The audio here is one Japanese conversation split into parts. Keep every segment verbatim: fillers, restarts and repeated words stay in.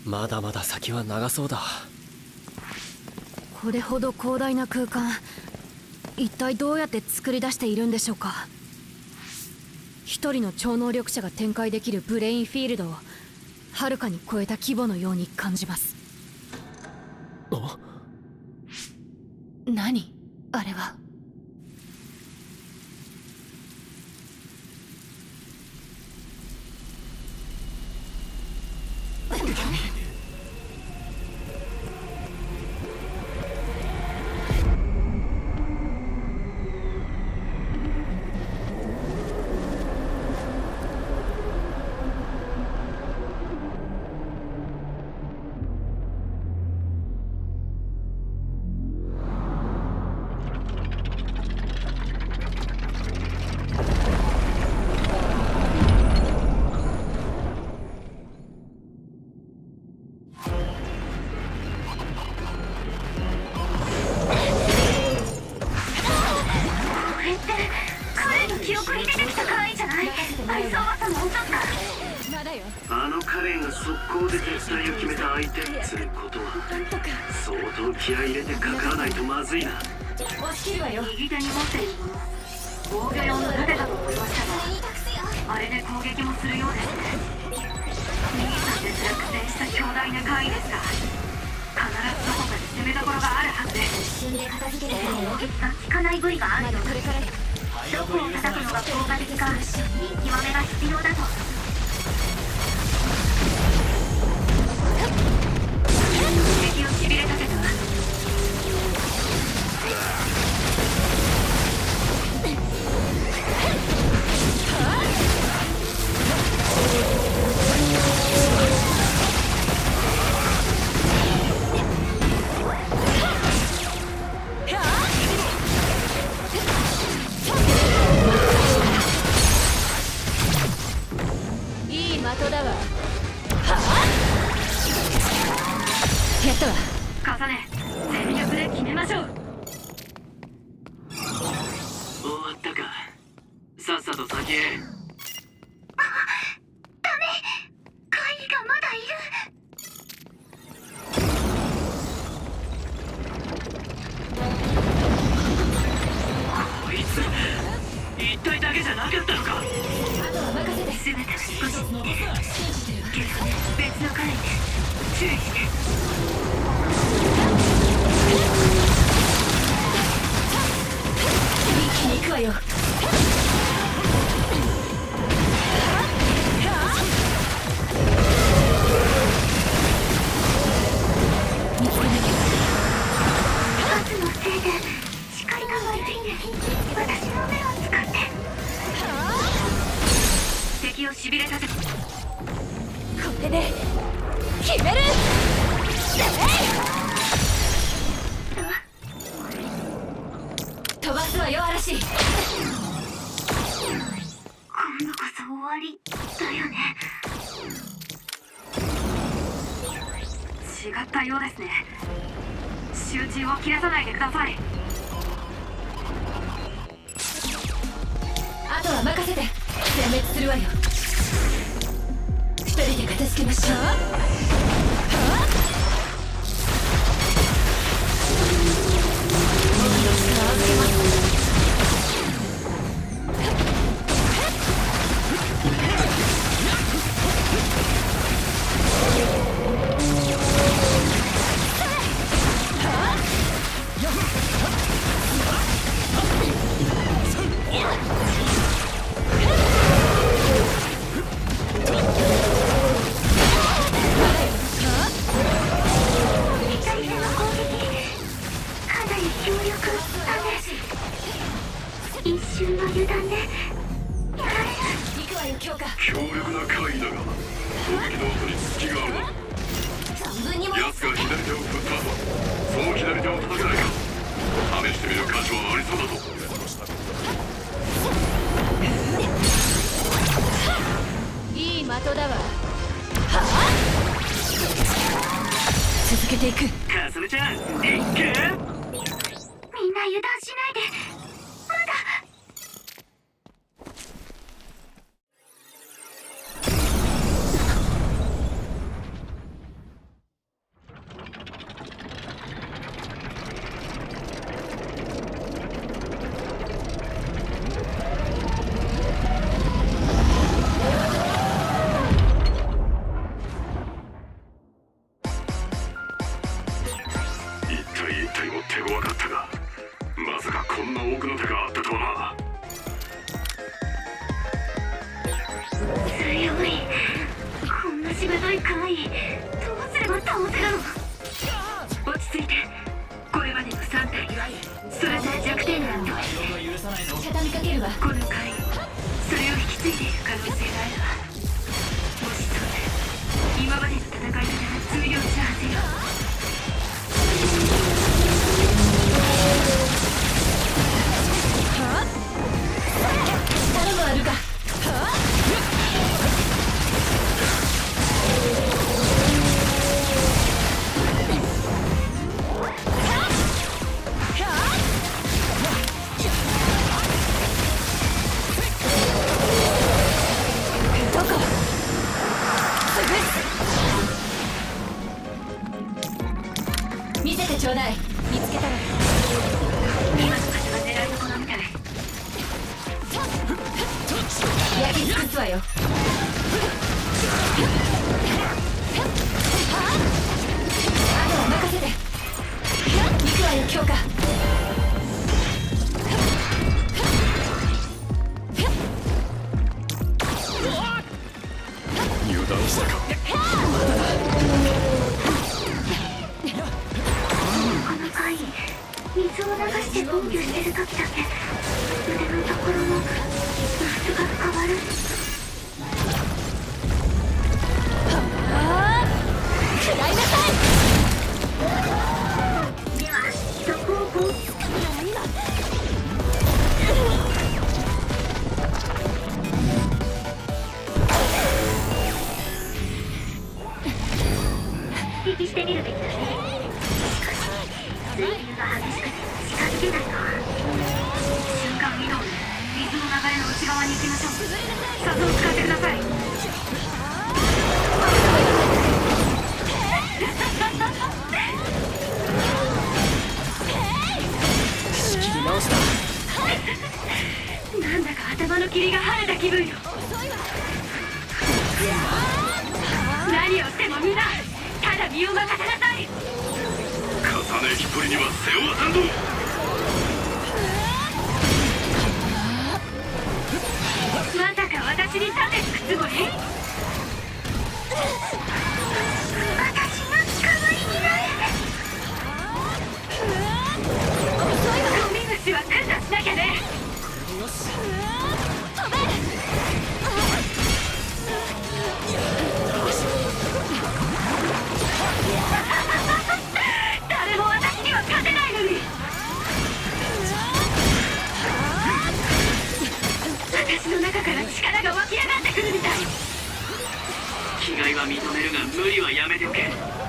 まだまだ先は長そうだ。 これほど広大な空間、一体どうやって作り出しているんでしょうか。一人の超能力者が展開できるブレインフィールドをはるかに超えた規模のように感じます。 あ、 何あれは。 あのカレンが速攻で撤退を決めた相手っつうことは相当気合い入れてかからないとまずいな。 押し切るわよ。右手に持っているもの、防御用の盾だと思いましたが、あれで攻撃もするようですね。兄さんですら苦戦した強大な怪異ですが、必ずどこかで攻めどころがあるはずです。 一瞬で片付ける攻撃が効かない部位があるので、どこを叩くのが効果的か見極めが必要だと。敵をしびれさせたわ。 いい的だわ。やったわ。 重ね、全力で決めましょう。 終わったか。さっさと先へ。 あ、ダメ。怪異がまだいる。 こいつ一体だけじゃなかったのか。 あとは任せて。姿が少し似てるけど別のカレンです。注意して。 一気に行くわよ。見つけなきゃ。 圧のせいで視界が悪いんです。私の目を使って敵をしびれさせて。 これで決める。飛ばすわよ嵐。今度こそ終わりだよね。違ったようですね。集中を切らさないでください。 あとは任せて。全滅するわよ。二人で片付けましょう。 一瞬の油断でやられる。 行くわよ強化。 強力な怪異だが攻撃の後に隙があるな。 存分にも奴が左手を振った後その左手を叩けないか試してみる価値はありそうだぞ。 いい的だわ。はあ、続けていく。 かすみちゃん、いっけ。 みんな油断しないで。まだ。 手強かったが、まさかこんな奥の手があったとはな。 強い。こんなしぶとい怪異、どうすれば倒せるの。落ち着いて。これまでのさん体それぞれ弱点があったわ。 畳みかけるわ。 この怪異、それを引き継いでいる可能性があるわ。もしそうで、今までの戦い方が通用したはずよ。 はあ、頼むわルカ。はあ、見せてちょうだい。見つけたら今の風は狙いどころみたい。 焼き尽くすわよ。あとは任せて。行くわよ強化。 油断したか。 この怪異、水を流して防御してる時だけ腕のところの質が変わる。 ああ、食らいなさい。 ではそこをこう引きしてみるべきだね。しかし水流が激しくて近づけないな。瞬間移動で水の流れの内側に行きましょう。笹を使ってください。 仕切り直した。 なんだか頭の霧が晴れた気分よ。何をしてもみんなただ身を任せなさい。 重ね引っ張りには背負わさんぞ。 まさか私に盾つくつもり？私の代わりになれ。ゴミ虫は駆除しなきゃね。 飛べ。 誰も私には勝てないのに。私の中から力が湧き上がってくるみたい。 気概は認めるが無理はやめておけ。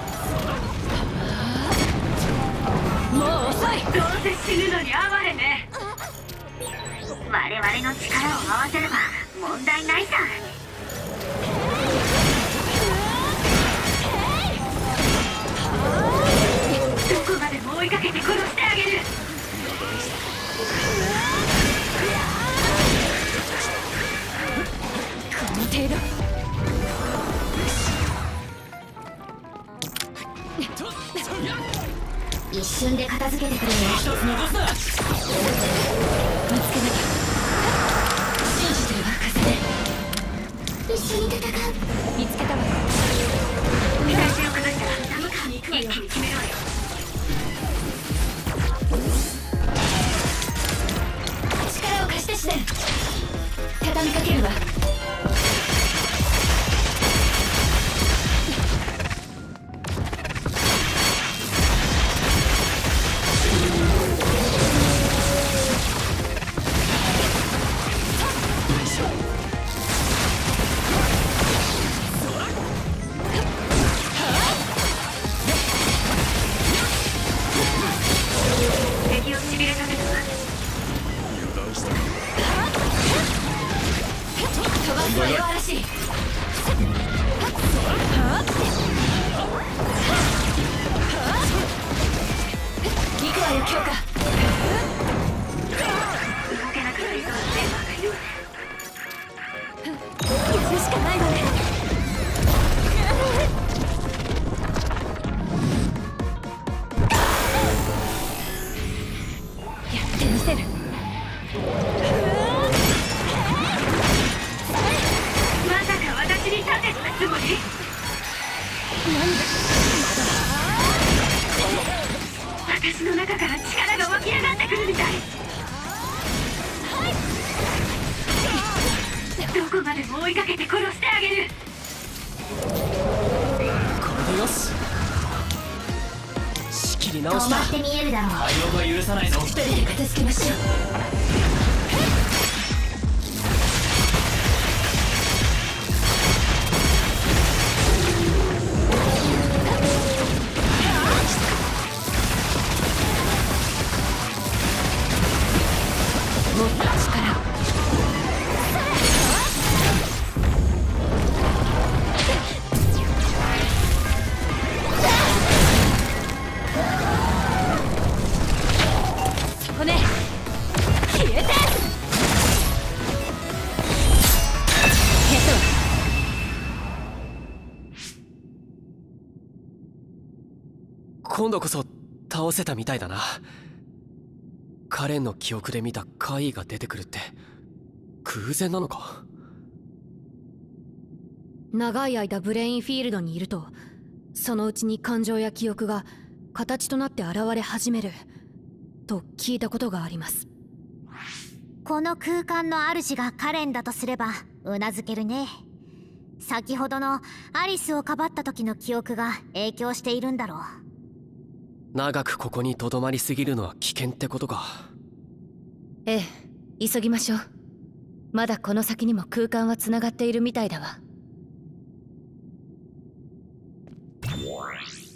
もう遅い。 どうせ死ぬのに哀れね。我々の力を合わせれば問題ないさ。どこまでも追いかけて殺してあげる。 この程度。 一瞬で片付けてくれよ。 一つ残すな。見つけなきゃ。信じてるわカサネ。 一緒に戦う。 見つけたわ。 体勢を崩したら一気に決めるわよ。 力を貸してしね。畳みかけるわ。 中から力が湧き上がってくるみたい。どこまでも追いかけて殺してあげる。 これでよし。仕切り直した。 止まって見えるだろう。 対応が許さないぞ。 一人で片付けましょう。 もっと力を。骨消えて。ヘッド。今度こそ倒せたみたいだな。カレンの記憶で見た怪異が出てくるって偶然なのか。 長い間ブレインフィールドにいると、そのうちに感情や記憶が形となって現れ始めると聞いたことがあります。 この空間の主がカレンだとすればうなずけるね。先ほどのアリスをかばった時の記憶が影響しているんだろう。 長くここにとどまりすぎるのは危険ってことか。 ええ、急ぎましょう。まだこの先にも空間はつながっているみたいだわ。